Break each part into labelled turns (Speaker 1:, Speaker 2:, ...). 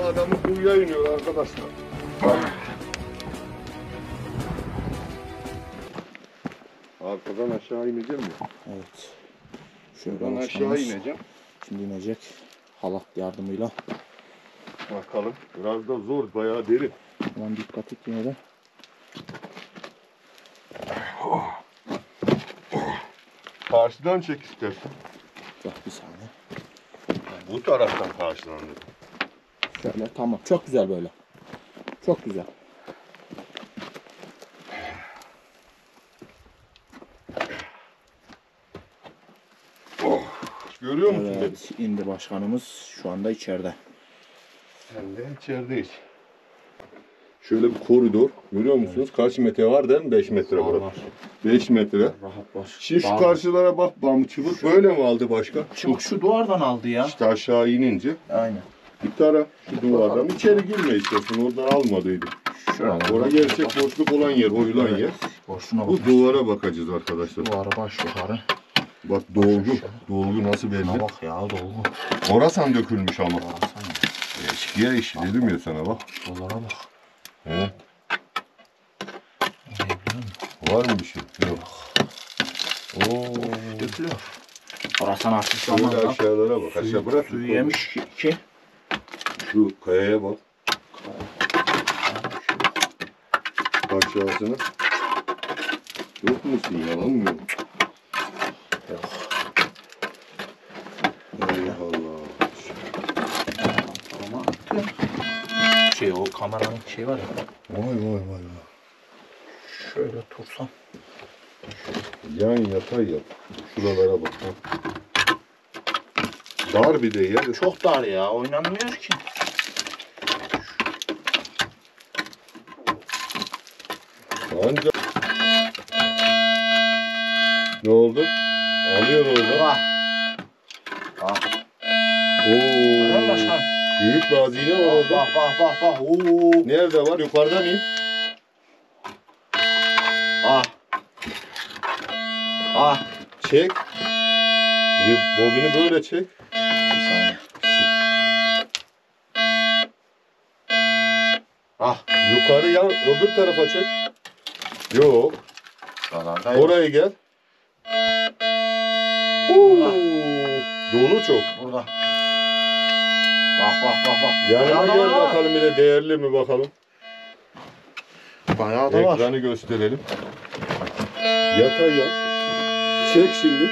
Speaker 1: adamı kuyuya iniyor arkadaşlar. Arkadan aşağı ineceğim mi?
Speaker 2: Evet. Şöyle
Speaker 1: Şuradan aşağı ineceğim.
Speaker 2: Şimdi inecek. Halat yardımıyla.
Speaker 1: Bakalım. Biraz da zor, bayağı derin.
Speaker 2: Aman dikkat et yine de.
Speaker 1: Karşıdan çek istersen.
Speaker 2: Bak bir saniye.
Speaker 1: Bu taraftan karşılandı.
Speaker 2: Şöyle tamam. Çok güzel böyle. Çok güzel.
Speaker 1: Görüyor musun beni?
Speaker 2: Evet, indi başkanımız şu anda içeride.
Speaker 1: Sen de içerideyiz. Şöyle bir koridor. Görüyor musunuz? Evet. Kaç metre var değil mi? 5 metre var. 5 metre.
Speaker 2: Rahat var.
Speaker 1: Şimdi şu karşılara bak, çubuk böyle mi aldı başka?
Speaker 2: Çubuk şu duvardan aldı ya.
Speaker 1: İşte aşağı inince.
Speaker 2: Aynen.
Speaker 1: Bir tara şu duvardan içeri girme istiyorsun. Oradan almadıydı. Orada gerçek boşluk olan yer, oyulan yer.
Speaker 2: Boşluğuna
Speaker 1: bu duvara bakacağız arkadaşlar.
Speaker 2: Duvara baş yukarı.
Speaker 1: Bak dolgu. Dolgu nasıl belli?
Speaker 2: Şuna bak ya, dolgu.
Speaker 1: Orasan dökülmüş ama.
Speaker 2: Orasan.
Speaker 1: Eskiye işi dedim ya sana bak.
Speaker 2: Şuralara bak.
Speaker 1: He? Var mı bir şey? Yok. Oo.
Speaker 2: Dökülüyor. Orasan artık
Speaker 1: şöyle
Speaker 2: zamanla.
Speaker 1: Aşağılara bak. Aşağı bırak.
Speaker 2: Suyu yemiş ki.
Speaker 1: Şu kayaya bak. Aşağısına. Yok musun? Yalan mı yok?
Speaker 2: Yok.
Speaker 1: Allah Allah.
Speaker 2: Ama şey, o kameranın şey var ya.
Speaker 1: Vay.
Speaker 2: Şöyle tutsam.
Speaker 1: Yan yatay yap. Şuralara bak. Dar bir de yer.
Speaker 2: Çok dar ya, oynanmıyor ki.
Speaker 1: Anca. Ne oldu? Alıyor orada.
Speaker 2: Bak. Bak.
Speaker 1: Oo.
Speaker 2: Başkan.
Speaker 1: Büyük bir hazine var orada.
Speaker 2: Bak. Oo.
Speaker 1: Nerede var? Yukarıdan in. Çek. Bir bobini böyle çek.
Speaker 2: Bir saniye.
Speaker 1: Yukarı yan, öbür tarafa çek. Yok. Oraya gel. Dolu çok.
Speaker 2: Burada. Bak.
Speaker 1: Yanına gel bakalım, bir de değerli mi bakalım.
Speaker 2: Bayağı da var.
Speaker 1: Ekranı gösterelim. Yatay yap. Çek şimdi.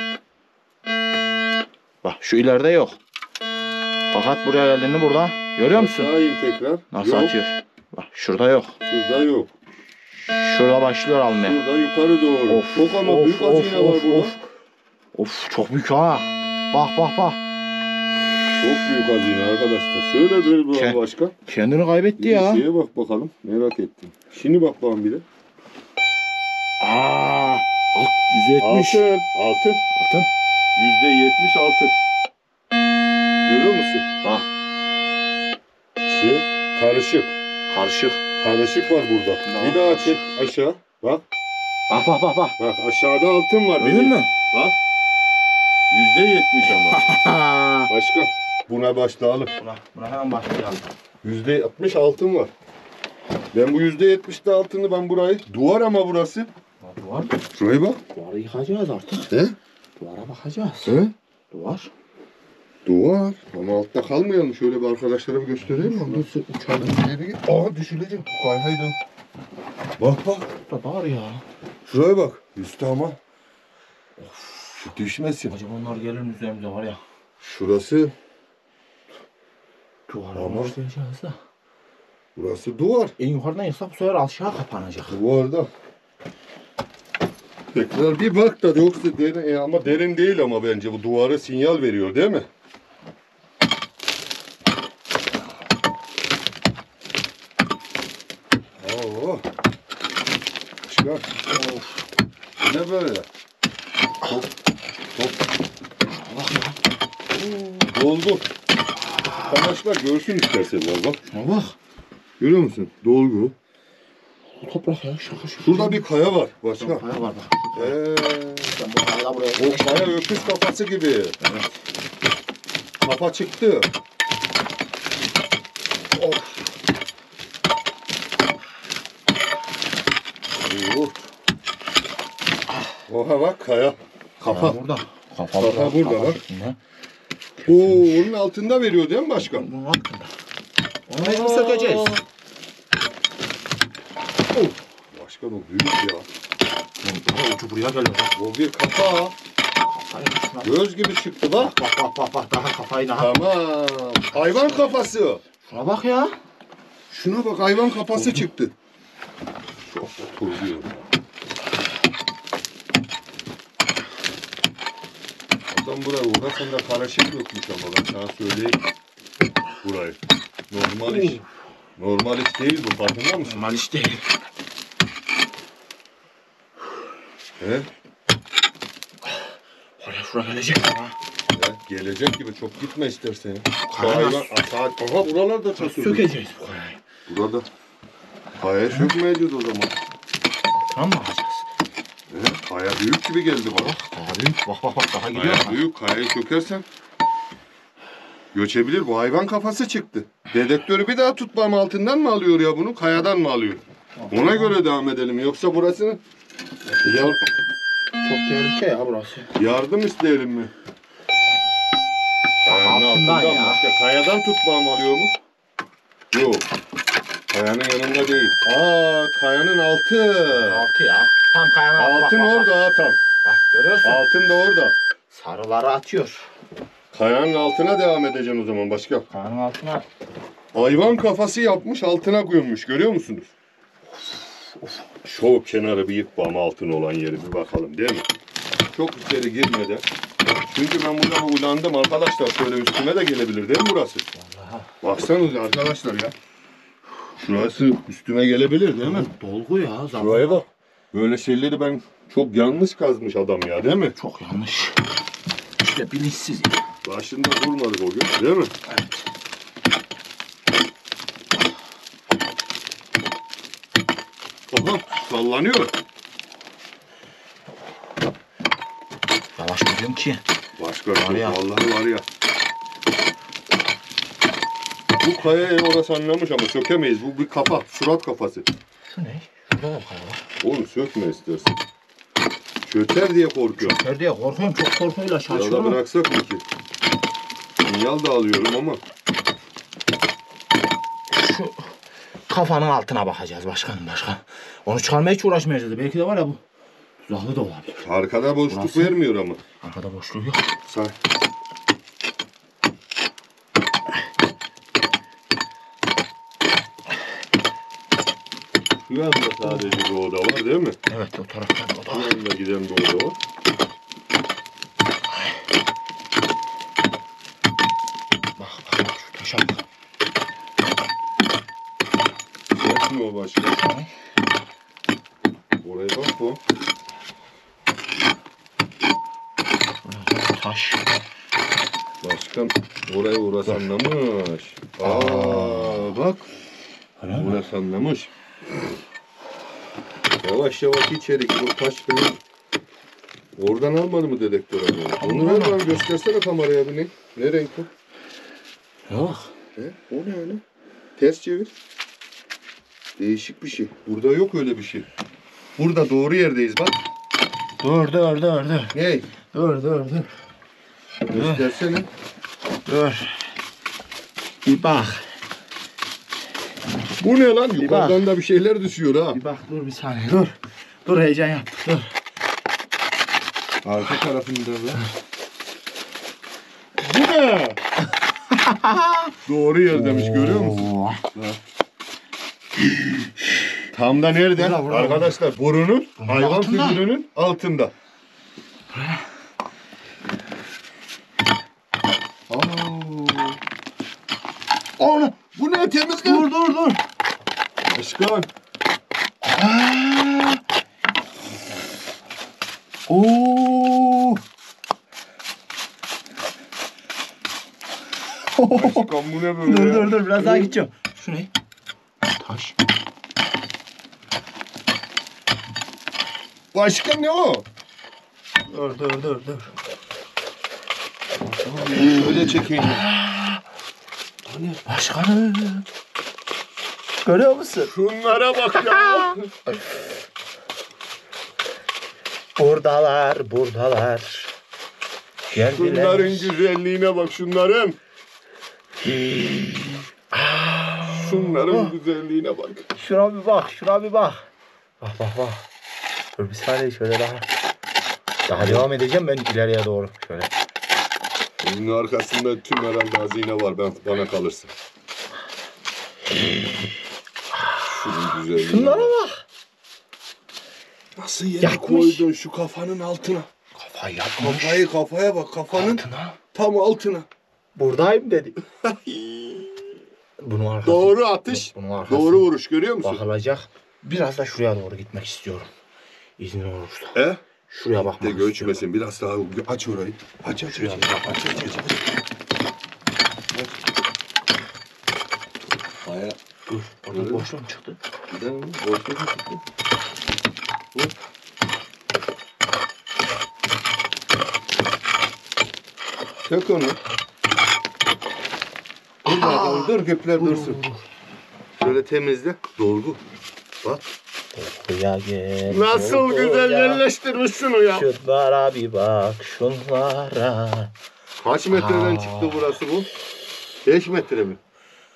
Speaker 2: Bak şu ileride yok. Fakat buraya geldiğinde burada. Görüyor musun?
Speaker 1: Aşağı in tekrar.
Speaker 2: Nasıl
Speaker 1: yok.
Speaker 2: atıyor? Bak şurada yok.
Speaker 1: Şurada yok.
Speaker 2: Şurada başlıyor almaya.
Speaker 1: Şurada yukarı doğru.
Speaker 2: Of,
Speaker 1: çok ama büyük hazine var burada.
Speaker 2: Of çok büyük ha. Bak.
Speaker 1: Çok büyük hazine arkadaşlar. Şöyle bir başka.
Speaker 2: Kendini kaybetti ya.
Speaker 1: Bir şeye bak bakalım. Merak ettim. Şimdi bak bakalım bir de.
Speaker 2: Bak 170.
Speaker 1: Altın. %70 altın. Görüyor musun?
Speaker 2: Bak.
Speaker 1: Karışık. Karışık var burada. Bir daha çek aşağı. Bak.
Speaker 2: Bak.
Speaker 1: Bak aşağıda altın var.
Speaker 2: Öyle mi?
Speaker 1: Bak. %70 ama. Başka. Buna başlayalım.
Speaker 2: Buna hemen başlayalım.
Speaker 1: %60 altın var. Ben bu %70'de altını burayı. Duvar ama burası.
Speaker 2: Duvar.
Speaker 1: Şuraya bak.
Speaker 2: Duvarı yıkacağız artık.
Speaker 1: He?
Speaker 2: Duvara bakacağız.
Speaker 1: He?
Speaker 2: Duvar.
Speaker 1: Ama altta kalmayalım. Şöyle bir arkadaşlara bir göstereyim mi?
Speaker 2: Nasıl uçalım?
Speaker 1: Düşülecek. Kayhaydın. Bak.
Speaker 2: Da var ya.
Speaker 1: Şuraya bak. Üstü ama. Of. Düşmesin.
Speaker 2: Acaba onlar gelir üzerimize var ya.
Speaker 1: Şurası.
Speaker 2: Duvara başlayacağız da.
Speaker 1: Burası duvar.
Speaker 2: En yukarıdan yoksa bu sefer aşağı kapanacak.
Speaker 1: Duvarda. Tekrar bir bak da, yoksa derin, ama derin değil ama bence bu duvara sinyal veriyor değil mi? Oo. Çıkar. Of. Ne böyle? Top. Dolgu. Arkadaşlar görsün istersen bak.
Speaker 2: Şuna bak.
Speaker 1: Görüyor musun? Dolgu.
Speaker 2: Toprak ya, şaka.
Speaker 1: Şurada bir kaya var. Başka.
Speaker 2: Kaya var bak.
Speaker 1: Sen bu kaya buraya. O kaya öküz kafası gibi. Evet. Kafa çıktı. Oh. Oha bak kaya. Kafa.
Speaker 2: Burada.
Speaker 1: Kafa burada bak.
Speaker 2: Üstünde.
Speaker 1: Oo, onun altında veriyor değil mi başkan?
Speaker 2: Bunun altında. Onu mecbur sökeceğiz.
Speaker 1: Başkan o büyük ya.
Speaker 2: Ucu buraya geliyor.
Speaker 1: O bir kafa. Göz gibi çıktı bak.
Speaker 2: Bak. Daha kafayı daha.
Speaker 1: Tamam. Hayvan kafası.
Speaker 2: Şuna bak ya.
Speaker 1: Şuna bak hayvan kafası çıktı. Çok da turluyor. Adam buraya uğrasında karışık dökmüş ama ben sana söyleyeyim. Burayı. Normal iş. Normal iş değil bu, farkında mısın?
Speaker 2: Normal iş değil.
Speaker 1: He?
Speaker 2: Oraya şuraya gelecek ama.
Speaker 1: Ya, gelecek gibi çok gitme istersen.
Speaker 2: Kaya
Speaker 1: Hayvan
Speaker 2: nasıl-
Speaker 1: saat. Aha buralarda çatıyor.
Speaker 2: Sökeceğiz bu kayayı.
Speaker 1: Burada. Kaya sökmeyeceğiz o zaman.
Speaker 2: Tamam mı alacağız?
Speaker 1: Kaya büyük gibi geldi bana.
Speaker 2: Daha büyük. Bak daha gidiyor.
Speaker 1: Kaya büyük. Kayayı sökersen göçebilir. Bu hayvan kafası çıktı. Dedektörü bir daha tutmam altından mı alıyor ya bunu? Kayadan mı alıyor? Ona göre devam edelim. Yoksa burasını
Speaker 2: Çok tehlike ya burası.
Speaker 1: yardım isteyelim mi? Kayanın
Speaker 2: Altından
Speaker 1: altından
Speaker 2: ya.
Speaker 1: başka. Kayadan tutmam alıyor mu? Yok. Kayanın yanında değil. Aa, kayanın altı.
Speaker 2: Altı ya. Tam kayanın altı.
Speaker 1: Altın
Speaker 2: bak.
Speaker 1: orada ha tam.
Speaker 2: Bak görüyorsun.
Speaker 1: Altın da orada.
Speaker 2: Sarıları atıyor.
Speaker 1: Kayanın altına devam edeceğim o zaman başka.
Speaker 2: Kayanın altına.
Speaker 1: Hayvan kafası yapmış altına koymuş, görüyor musunuz? Şu kenarı bir yıkbam altın olan yeri bir bakalım değil mi? Çok içeri girmeden. Çünkü ben burada ulandım arkadaşlar. Şöyle üstüme de gelebilir değil mi burası?
Speaker 2: Vallahi.
Speaker 1: Baksanıza arkadaşlar ya. Şurası üstüme gelebilir değil mi?
Speaker 2: Dolgu ya. Zaman.
Speaker 1: Şuraya bak. Böyle şeyleri ben çok yanlış kazmış adam ya değil mi?
Speaker 2: Çok yanlış. İşte bilinçsiz ya.
Speaker 1: Başında durmadık o gün değil mi?
Speaker 2: Evet.
Speaker 1: Aha sallanıyor.
Speaker 2: Yavaş gidiyorum ki.
Speaker 1: Başka
Speaker 2: Var ya.
Speaker 1: vallahi var ya. Bu kayayı orası anlamış ama sökemeyiz. Bu bir kafa, surat kafası.
Speaker 2: Şu ne? Şurada da kaya var.
Speaker 1: Oğlum sökme istersen. Çöker diye korkuyorum.
Speaker 2: Çöker diye korkuyorum. Çok korkuyla
Speaker 1: Ya da
Speaker 2: şaşıyorum.
Speaker 1: bıraksak mı ki? Sinyal da alıyorum ama.
Speaker 2: Şu kafanın altına bakacağız başkanım. Onu çıkarmaya hiç uğraşmayacağız. Belki de var ya bu. Tuzaklı da olabilir.
Speaker 1: Arkada boşluk
Speaker 2: Burası.
Speaker 1: vermiyor ama.
Speaker 2: Arkada boşluğu yok.
Speaker 1: Say. Şu yanda sadece bir oda var değil mi?
Speaker 2: Evet o taraftan o da
Speaker 1: Şu
Speaker 2: var.
Speaker 1: yanda giden bir oda var.
Speaker 2: Bak şu taşa bak.
Speaker 1: Ses mi o başka?
Speaker 2: Ne?
Speaker 1: Oraya bak bu.
Speaker 2: Taş.
Speaker 1: Başkan oraya uğraş anlamış. Aa bak.
Speaker 2: Öyle mi?
Speaker 1: Uğraş anlamış. Yavaş yavaş içerik bu taş benim. Oradan almadı mı dedektör abi? Onu ver bana göstersene kameraya bir ne? Ne renk o?
Speaker 2: Yok.
Speaker 1: He? O ne öyle? Ters çevir. Değişik bir şey. Burada yok öyle bir şey. Burada doğru yerdeyiz bak.
Speaker 2: Dur.
Speaker 1: Ne?
Speaker 2: Dur.
Speaker 1: Göstersene.
Speaker 2: Dur. Bir bak.
Speaker 1: Bu ne lan? Yukarıdan da bir şeyler düşüyor ha.
Speaker 2: Bir bak dur bir saniye dur. Dur heyecan yaptık dur.
Speaker 1: Arka tarafında da. Bu ne? Doğru yer demiş görüyor musun?
Speaker 2: Oo.
Speaker 1: Tam da nerede?
Speaker 2: Burada.
Speaker 1: Arkadaşlar burunun hayvan
Speaker 2: altında.
Speaker 1: figürünün altında. Ana bu ne temizlik?
Speaker 2: Dur.
Speaker 1: Başkan.
Speaker 2: Oo.
Speaker 1: Başkan bu ne böyle ya?
Speaker 2: Dur biraz daha gideceğim. Şu ne? Taş.
Speaker 1: Başkan ne o?
Speaker 2: Dur.
Speaker 1: Öyle çekeyim.
Speaker 2: Başkanım. Görüyor musun?
Speaker 1: Şunlara bak ya.
Speaker 2: Buradalar, buradalar. Geldiler.
Speaker 1: Şunların güzelliğine bak şunların. Şunların güzelliğine bak.
Speaker 2: Şuna bir bak, şuna bir bak. Bak bak bak. Dur bir saniye şöyle daha. Daha devam edeceğim ben ileriye doğru. Şöyle.
Speaker 1: Bunun arkasında tüm herhalde hazine var bana kalırsa. Şunun güzelliğine
Speaker 2: Şunlara
Speaker 1: bak.
Speaker 2: bak.
Speaker 1: Nasıl yere
Speaker 2: Yakmış.
Speaker 1: koydun şu kafanın altına?
Speaker 2: Kafayı yapmış.
Speaker 1: Kafaya bak kafanın
Speaker 2: Altına.
Speaker 1: tam altına.
Speaker 2: Buradayım dedi. Bunun arkası.
Speaker 1: Doğru atış.
Speaker 2: Bunun arkası.
Speaker 1: Doğru vuruş görüyor musun?
Speaker 2: Bakılacak. Biraz da şuraya doğru gitmek istiyorum. İzin olursa.
Speaker 1: He?
Speaker 2: Şuraya
Speaker 1: De
Speaker 2: bakmak istiyorum.
Speaker 1: göçmesin. Biraz daha aç orayı. Aç.
Speaker 2: Şuraya bir bak.
Speaker 1: Aç. Aya.
Speaker 2: Dur. Orada boşluğum çıktı.
Speaker 1: Gidelim mi? Boşluk mu çıktı? Vur. Çök onu. Dur bakalım. Dur güpler dursun. Şöyle temizle. Dolgu. Bak.
Speaker 2: Buraya gel.
Speaker 1: Nasıl güzel yerleştirmiş şunu ya.
Speaker 2: Şunlara bir bak. Şunlara.
Speaker 1: Kaç metreden
Speaker 2: Aa.
Speaker 1: çıktı burası bu? 5 metre mi?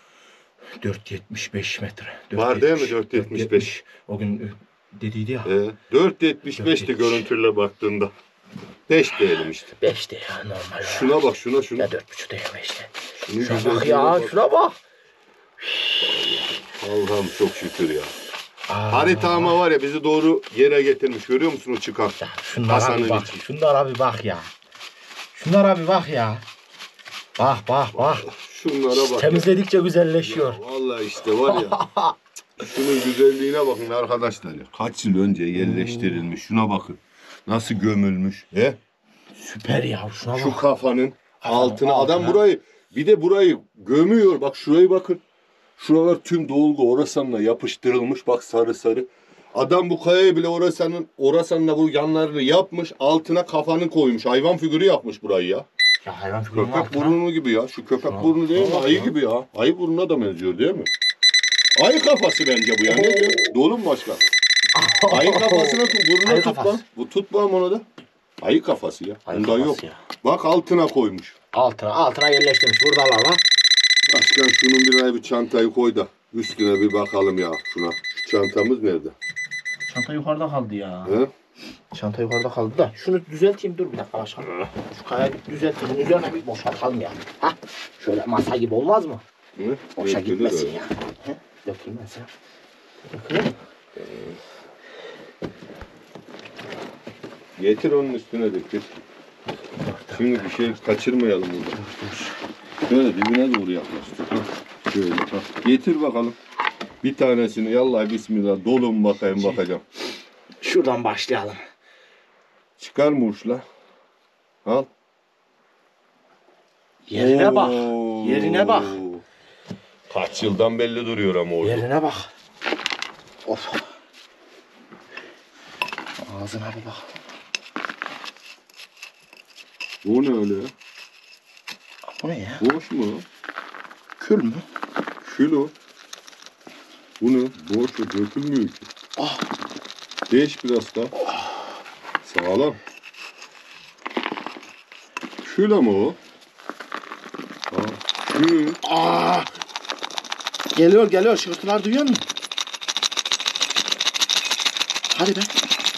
Speaker 2: 4.75 metre.
Speaker 1: Var değil mi
Speaker 2: 4.70.
Speaker 1: 4.75?
Speaker 2: O gün dediydi ya.
Speaker 1: 4.75'ti
Speaker 2: 4.70.
Speaker 1: görüntüyle baktığında. 5 diyelim işte.
Speaker 2: 5 de ya normal.
Speaker 1: Şuna bak şuna.
Speaker 2: Ya 4.5 de ya 5 de.
Speaker 1: Şunun
Speaker 2: Şuna bak
Speaker 1: güzelliğine
Speaker 2: ya
Speaker 1: bak.
Speaker 2: şuna bak.
Speaker 1: Allah'ım çok şükür ya.
Speaker 2: Aa.
Speaker 1: Haritama var ya bizi doğru yere getirmiş. Görüyor musun o çıkan?
Speaker 2: Ya şunlara
Speaker 1: Hasan'ın
Speaker 2: bir bak.
Speaker 1: içi.
Speaker 2: Şunlara bir bak ya. Şunlara bir bak ya. Bak bak bak.
Speaker 1: Şunlara bak.
Speaker 2: Temizledikçe güzelleşiyor.
Speaker 1: Ya vallahi işte var ya. Şunun güzelliğine bakın arkadaşlar ya. Kaç yıl önce yerleştirilmiş. Şuna bakın. Nasıl gömülmüş. He?
Speaker 2: Süper ya şuna bak.
Speaker 1: Şu kafanın altına.
Speaker 2: altına.
Speaker 1: Adam burayı bir de burayı gömüyor. Bak şurayı bakın. Şuralar tüm dolgu orasanla yapıştırılmış. Bak sarı sarı. Adam bu kayayı bile orasanla bu yanlarını yapmış. Altına kafanı koymuş. Hayvan figürü yapmış burayı ya.
Speaker 2: Ya hayvan figürünün
Speaker 1: Köpek
Speaker 2: altına.
Speaker 1: burnu gibi ya. Şu köpek
Speaker 2: Şuna-
Speaker 1: burnu değil mi?
Speaker 2: şuna bak
Speaker 1: Ayı
Speaker 2: ya.
Speaker 1: gibi ya. Ayı burnuna da benziyor değil mi? Ayı kafası bence bu ya. Ne diyor? Dolu mu başkan? Ayı kafasına tut. Burnuna
Speaker 2: Ayı
Speaker 1: tut
Speaker 2: kafası.
Speaker 1: lan. Bu tutmam onu da. Ayı kafası ya.
Speaker 2: Ayı
Speaker 1: Bunda
Speaker 2: kafası
Speaker 1: yok.
Speaker 2: ya.
Speaker 1: Bak altına koymuş.
Speaker 2: Altına yerleştirmiş. Buradalar lan.
Speaker 1: Başkan şunun bir çantayı koy da üstüne bir bakalım ya şuna. Şu çantamız nerede?
Speaker 2: Çanta yukarıda kaldı ya.
Speaker 1: He?
Speaker 2: Çanta yukarıda kaldı da. Şunu düzelteyim dur bir dakika başkan. Şu kayayı bir düzelteyim. Bunun üzerine bir boşaltalım ya. Hah. Şöyle masa gibi olmaz mı?
Speaker 1: Hı?
Speaker 2: Boşa
Speaker 1: Dökülür
Speaker 2: gitmesin
Speaker 1: öyle.
Speaker 2: ya. He? Dökülmez ya. Dökülür mü?
Speaker 1: Getir onun üstüne dökül. Şimdi bir şey kaçırmayalım burada. Şöyle dibine doğru yaklaştır. Hah, şöyle. Hah. Getir bakalım. Bir tanesini yallah bismillah dolun bakayım bakacağım.
Speaker 2: Şuradan başlayalım.
Speaker 1: Çıkar mı uçla? Al.
Speaker 2: Yerine bak.
Speaker 1: Oo.
Speaker 2: Yerine bak.
Speaker 1: Kaç yıldan belli duruyor ama orada.
Speaker 2: Yerine bak. Of. Ağzına bir bak.
Speaker 1: Bu ne öyle?
Speaker 2: Bu ne ya?
Speaker 1: Boş mu?
Speaker 2: Kül mü?
Speaker 1: Kül o. Bu ne? Boş o dökülmüyor ki.
Speaker 2: Ah.
Speaker 1: Değiş biraz daha. Sağlam. Kül ama o. Ha, kül.
Speaker 2: Aa! Geliyor şırtılar duyuyor musun? Hadi be.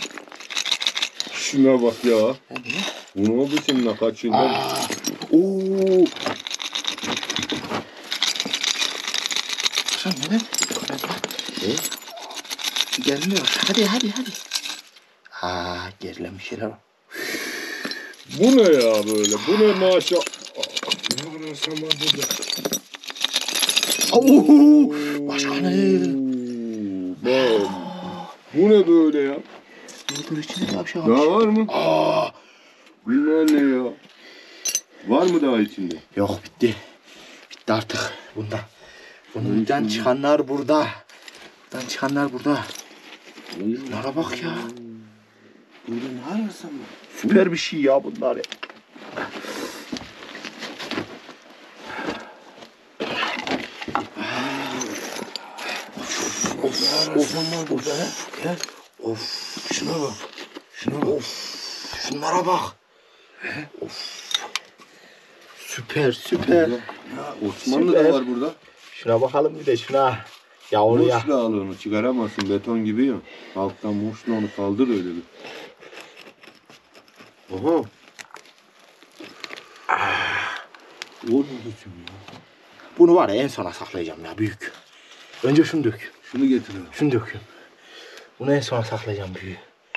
Speaker 1: Şuna bak ya.
Speaker 2: Hadi be.
Speaker 1: Bu ne oldu seninle kaç yıldan?
Speaker 2: Oo. Sen neden?
Speaker 1: He?
Speaker 2: Gelmiyor. Hadi. Gerilen bir şeyler var.
Speaker 1: Bu ne ya böyle? Bu ne maşa? Ne var sen var burada?
Speaker 2: Oo! Başkanım.
Speaker 1: Bak. Bu ne böyle ya?
Speaker 2: Dur içinde bir şey var.
Speaker 1: Daha var mı?
Speaker 2: Aa!
Speaker 1: Bunlar ne ya? Var mı daha içinde?
Speaker 2: Yok bitti. Bitti artık. Bundan çıkanlar burada. Bundan çıkanlar burada. Bunlara bak ya.
Speaker 1: Burada ne ararsan var?
Speaker 2: Süper bir şey ya bunlar ya.
Speaker 1: Of var burada. Gel.
Speaker 2: Of.
Speaker 1: Şuna bak. Şuna bak.
Speaker 2: Of. Şunlara bak. Of. Süper süper.
Speaker 1: Ya, Osmanlı
Speaker 2: Süper.
Speaker 1: da var burada.
Speaker 2: Şuna bakalım bir de şuna. Yavruya.
Speaker 1: Boşla al onu, çıkaramazsın, beton gibi ya. Alttan boşla onu kaldır öyle bir. Aha. Oğlum geçim ya.
Speaker 2: Bunu var ya en sona saklayacağım ya büyük. Önce şunu dök.
Speaker 1: Şunu getirelim.
Speaker 2: Şunu döküyorum. Bunu en sona saklayacağım büyüğü.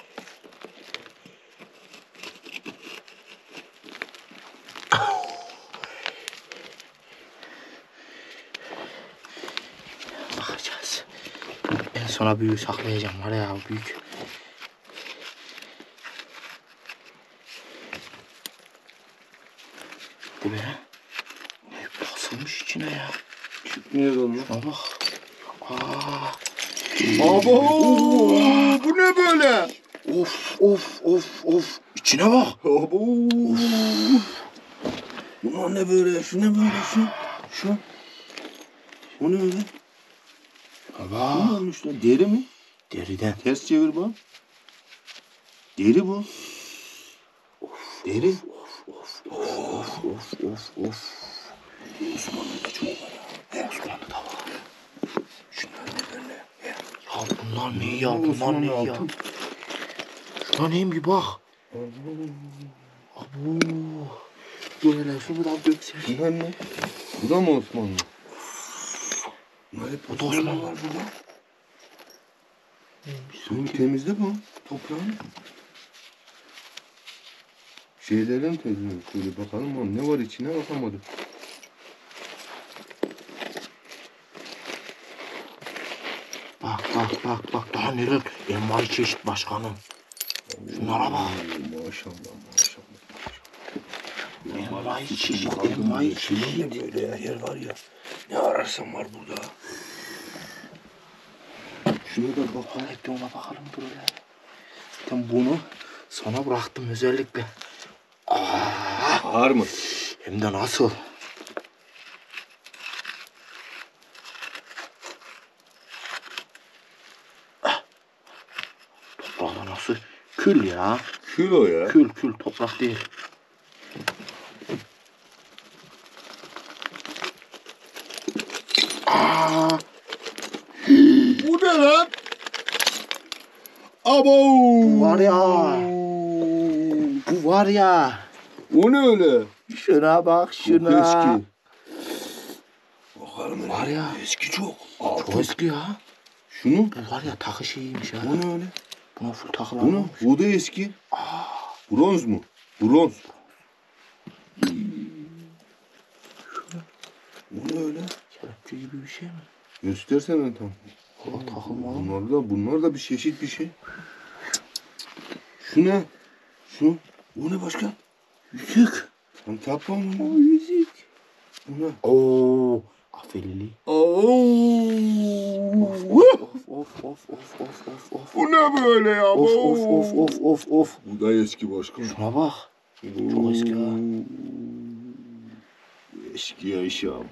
Speaker 2: Bakacağız. En sona büyüğü saklayacağım var ya büyük. Bu ne? Basılmış içine ya.
Speaker 1: Çıkmıyor onu.
Speaker 2: Şuna bak. Aa.
Speaker 1: Abo! Bu ne böyle?
Speaker 2: Of of of of. İçine bak.
Speaker 1: Abo! Bunlar ne böyle? Şu ne böyle? Şu. Bu ne öyle?
Speaker 2: Baba.
Speaker 1: Ne olmuş lan? Deri mi?
Speaker 2: Deriden.
Speaker 1: Ters çevir bak. Deri bu. Deri.
Speaker 2: Of.
Speaker 1: Osmanlı'da çok var ya.
Speaker 2: Osmanlı'da var.
Speaker 1: Şunlar ne böyle?
Speaker 2: Ya bunlar ne ya? Bunlar
Speaker 1: Osmanlı
Speaker 2: ne ya?
Speaker 1: altın.
Speaker 2: Şuna neyim bir bak. Abu. Dur hele şunu da döksene.
Speaker 1: Bunlar ne? Bu da mı Osmanlı? Bunlar hep
Speaker 2: Bu da Osmanlı.
Speaker 1: var burada. Bunu temizle bu. Toprağını. Şeylerin temizle. Şöyle bakalım ama ne var içine bakamadım.
Speaker 2: Bak daha neler. Envai çeşit başkanım. Şunlara bak.
Speaker 1: Maşallah.
Speaker 2: Envai çeşit. Envai çeşit.
Speaker 1: Ne böyle ya? Yer var ya. Ne ararsan var burada. Şuna da bak.
Speaker 2: Hep ona bakalım dur hele. Zaten bunu sana bıraktım özellikle.
Speaker 1: Ağır mı?
Speaker 2: Hem de nasıl? Toprağı nasıl? Kül ya.
Speaker 1: Kilo ya.
Speaker 2: Kül toprak değil. Aa,
Speaker 1: Bu ne lan? Abo!
Speaker 2: bu var ya. Bu var ya.
Speaker 1: O ne öyle?
Speaker 2: Şuna bak şuna.
Speaker 1: Çok eski. Bakalım
Speaker 2: Var ya.
Speaker 1: Eski çok.
Speaker 2: Çok eski ya.
Speaker 1: Şunu.
Speaker 2: Bu var ya takı şeyiymiş ya.
Speaker 1: Bu ne öyle?
Speaker 2: Buna full takılar
Speaker 1: Bu ne?
Speaker 2: olmuş.
Speaker 1: Bu da eski. Bronz mu? Bronz. Bu ne öyle?
Speaker 2: Kelepçe gibi bir şey mi?
Speaker 1: Göstersene tam.
Speaker 2: Valla takılmalı mı?
Speaker 1: Bunlar da bir çeşit bir şey. Şu ne? Şu. Bu ne başka?
Speaker 2: Yüzük.
Speaker 1: Sen tapma mı?
Speaker 2: O yüzük.
Speaker 1: Bu ne?
Speaker 2: Oo. Afelili. Of.
Speaker 1: Bu ne böyle ya?
Speaker 2: Of.
Speaker 1: Bu da eski başkan.
Speaker 2: Şuna bak. Çok eski ha.
Speaker 1: Eski ya iş abi.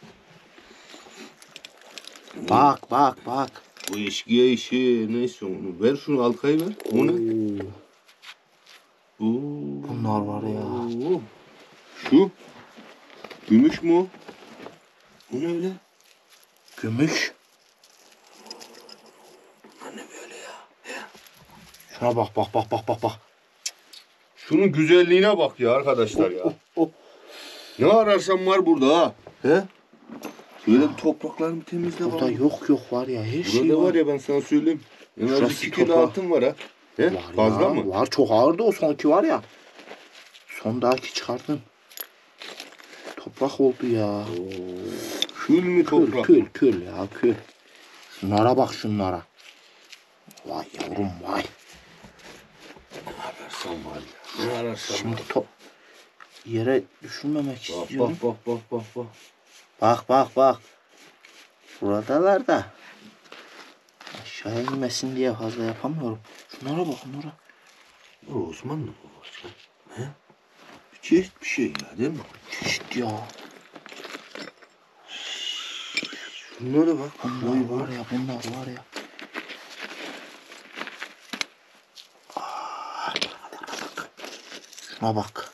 Speaker 2: Bak.
Speaker 1: Bu eski ya işi neyse onu. Ver şunu halkayı ver. Bu ne?
Speaker 2: Bunlar var ya.
Speaker 1: Şu. Gümüş mü o? Bu ne öyle?
Speaker 2: Gümüş.
Speaker 1: Bu ne böyle ya?
Speaker 2: Şuna bak.
Speaker 1: Şunun güzelliğine bak ya arkadaşlar ya. Ne ararsan var burada ha. He? Şöyle bir topraklarımı temizle
Speaker 2: Burada
Speaker 1: bak.
Speaker 2: yok var ya. Her şey
Speaker 1: Burada
Speaker 2: var.
Speaker 1: var ya ben sana söyleyeyim. En az
Speaker 2: Şurası
Speaker 1: 2 kilo
Speaker 2: toprağı.
Speaker 1: altın var ha. He?
Speaker 2: Var
Speaker 1: Fazla
Speaker 2: ya,
Speaker 1: mı?
Speaker 2: Var çok ağırdı o sonki var ya. Sondaki çıkardım. Toprak oldu ya.
Speaker 1: Kül mü toprak?
Speaker 2: Kül ya kül. Şunlara bak şunlara. Vay yavrum vay.
Speaker 1: Ne ararsan var ya. Ne ararsan
Speaker 2: Şimdi
Speaker 1: var.
Speaker 2: yere düşürmemek istiyorum.
Speaker 1: Bak.
Speaker 2: Buradalar da. Aşağıya inmesin diye fazla yapamıyorum. Şunlara bak bunlara.
Speaker 1: Bu Osmanlı mı başkan? He? Bir çeşit bir şey ya değil mi?
Speaker 2: Çeşit ya.
Speaker 1: Şunlara bak.
Speaker 2: Bunlar var ya. Şuna bak.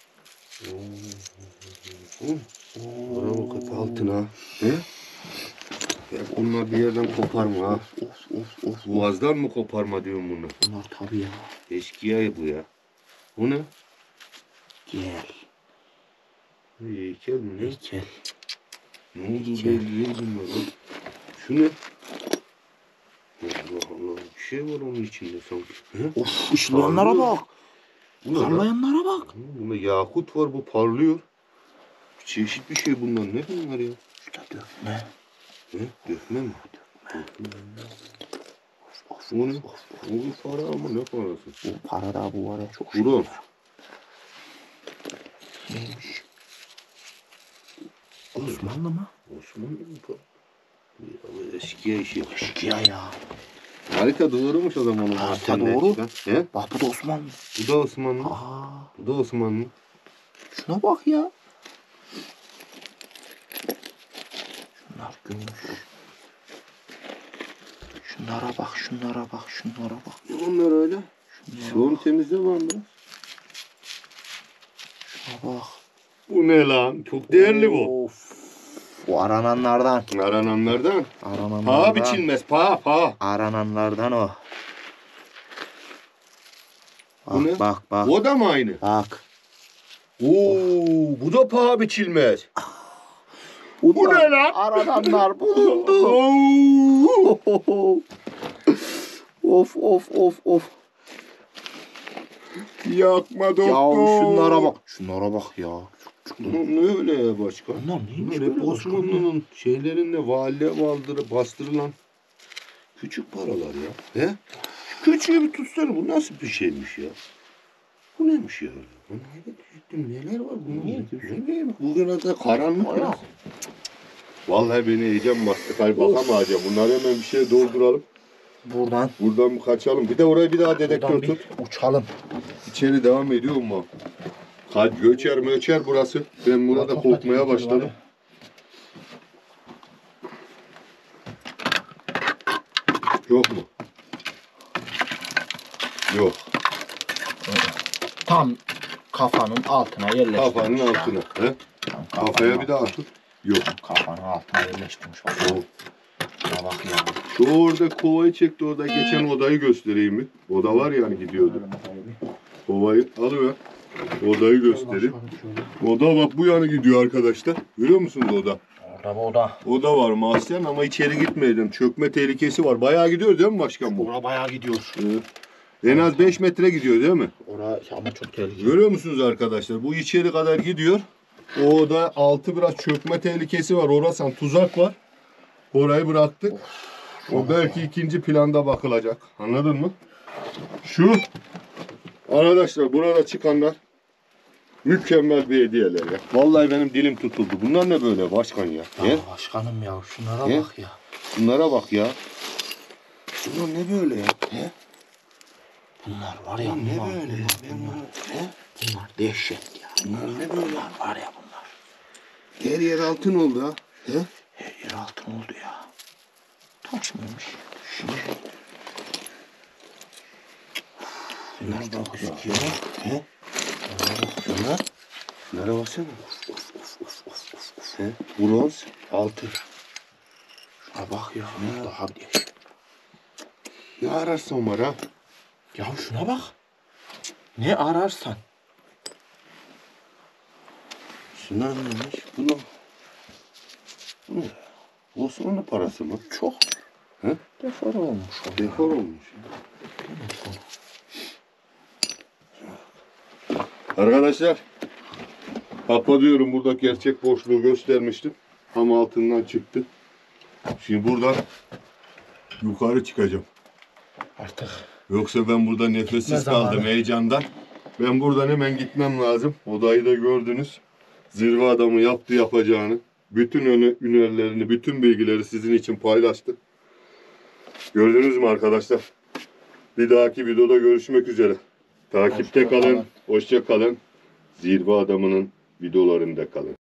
Speaker 1: Buranın kapı altına. He? Ya bunlar bir yerden koparma ha.
Speaker 2: Of.
Speaker 1: Boğazdan mı koparma diyorum bunu?
Speaker 2: Bunlar tabii ya.
Speaker 1: Eşkıya bu ya. Bu ne?
Speaker 2: Gel.
Speaker 1: Heykel mi ne?
Speaker 2: Heykel.
Speaker 1: Ne oldu belli değil bunlar lan. Şu ne? Allah Allah. Bir şey var onun içinde sanki. He?
Speaker 2: Of, ışılayanlara bak.
Speaker 1: Bu ne lan?
Speaker 2: Parlayanlara bak.
Speaker 1: Bunda yakut var, bu parlıyor. Çeşit bir şey bunlar. Ne bunlar ya?
Speaker 2: İşte dökme.
Speaker 1: He? Dökme mi?
Speaker 2: Of.
Speaker 1: O ne? O bir para ama ne parası?
Speaker 2: Bu para da bu var ya çok
Speaker 1: Buron.
Speaker 2: neymiş? Osmanlı mı?
Speaker 1: Osmanlı mı bu? Ya bu eskiye işi.
Speaker 2: Eşkıya ya.
Speaker 1: Harika doğrumuş o zaman. O
Speaker 2: Harika
Speaker 1: senden
Speaker 2: doğru.
Speaker 1: çıkan. He?
Speaker 2: Bak bu da Osmanlı.
Speaker 1: Bu da Osmanlı.
Speaker 2: Aa,
Speaker 1: Bu da Osmanlı.
Speaker 2: şuna bak ya. Şunlar gümüş. Şunlara bak.
Speaker 1: Ne onlar öyle? Çoğunu temizle var mı?
Speaker 2: Şuna bak.
Speaker 1: Bu ne lan? Çok değerli bu.
Speaker 2: Of. Bu arananlardan.
Speaker 1: Arananlardan.
Speaker 2: Arananlardan.
Speaker 1: Paha biçilmez. Paha.
Speaker 2: Arananlardan o. Bak,
Speaker 1: Bu ne?
Speaker 2: bak.
Speaker 1: O da mı aynı?
Speaker 2: Bak.
Speaker 1: Oo, bu da paha biçilmez.
Speaker 2: Bu
Speaker 1: ne lan?
Speaker 2: Arananlar bulundu.
Speaker 1: Oo.
Speaker 2: Of.
Speaker 1: Yakma doktor.
Speaker 2: Ya şunlara bak ya.
Speaker 1: Ne öyle ya başkan?
Speaker 2: Bunlar neymiş
Speaker 1: Bunlar
Speaker 2: böyle
Speaker 1: hep Osmanlı'nın şeylerinde valide bastırılan küçük paralar ya. He? Şu küçüğü bir tutsana, bu nasıl bir şeymiş ya? Bu neymiş ya? Ben hayret ettim, neler var bunun? Ne bileyim, bugün da karanlık ya. Vallahi beni heyecan bastı, bakamayacağım. Bunları hemen bir şeye dolduralım. Buradan kaçalım. Bir de oraya bir daha dedektör tut.
Speaker 2: Uçalım.
Speaker 1: İçeri devam ediyor mu? Göçer burası. Ben burada korkmaya başladım. Yok mu? Yok.
Speaker 2: Tam kafanın altına yerleştirmiş.
Speaker 1: Kafanın
Speaker 2: ya.
Speaker 1: altına. He?
Speaker 2: Tam
Speaker 1: Kafaya bir daha tut. Yok.
Speaker 2: Kafanın altına yerleştirmiş. Bak. Şuna bak ya.
Speaker 1: Şu orada kovayı çekti, orada geçen odayı göstereyim mi? Oda var yani gidiyordu. Kovayı alıver. Odayı göstereyim. Oda bak bu yana gidiyor arkadaşlar. Görüyor musunuz oda?
Speaker 2: Orada bu oda.
Speaker 1: Oda var mahzen ama içeri gitmeyelim. Çökme tehlikesi var. Bayağı gidiyor değil mi başkan bu?
Speaker 2: Orada bayağı gidiyor.
Speaker 1: En az 5 metre gidiyor değil mi?
Speaker 2: Orada ama çok tehlikeli.
Speaker 1: Görüyor musunuz arkadaşlar? Bu içeri kadar gidiyor. O oda altı biraz çökme tehlikesi var. Orasan tuzak var. Orayı bıraktık. O belki ikinci planda bakılacak. Anladın mı? Şu arkadaşlar burada çıkanlar mükemmel bir hediyeler ya. Vallahi benim dilim tutuldu. Bunlar ne böyle başkan ya?
Speaker 2: Ya başkanım ya şunlara
Speaker 1: He?
Speaker 2: bak ya.
Speaker 1: Bunlara bak ya. Bunlar ne böyle ya? He?
Speaker 2: Bunlar var ya.
Speaker 1: Ne
Speaker 2: bunlar,
Speaker 1: böyle ya?
Speaker 2: bunlar dehşet ya.
Speaker 1: Bunlar ne böyle?
Speaker 2: Bunlar var ya bunlar.
Speaker 1: Her yer altın oldu ha. He?
Speaker 2: Her yer altın oldu ya. Taş mıymış?
Speaker 1: Bunlar çok büyük ya. He? Bunlar. Bunlara baksana. He? Bronz. Altın.
Speaker 2: Şuna bak ya. Daha dehşet.
Speaker 1: Ne ararsan var ha.
Speaker 2: Ya şuna bak. Ne ararsan.
Speaker 1: Şunlar neymiş? Bu ne? Osmanlı parası mı?
Speaker 2: Çok.
Speaker 1: He?
Speaker 2: Defor olmuş. o.
Speaker 1: Dekor olmuş. Arkadaşlar, kapatıyorum. Burada gerçek boşluğu göstermiştim. Tam altından çıktı. Şimdi buradan yukarı çıkacağım.
Speaker 2: Artık.
Speaker 1: Yoksa ben burada nefessiz
Speaker 2: Gitme
Speaker 1: kaldım
Speaker 2: zamanı.
Speaker 1: heyecandan. Ben buradan hemen gitmem lazım. Odayı da gördünüz. Zirve adamı yaptı yapacağını. Bütün önerilerini, bütün bilgileri sizin için paylaştı. Gördünüz mü arkadaşlar? Bir dahaki videoda görüşmek üzere. Takipte
Speaker 2: Hoşça kalın.
Speaker 1: kalın. Hoşça kalın. Zirve adamının videolarında kalın.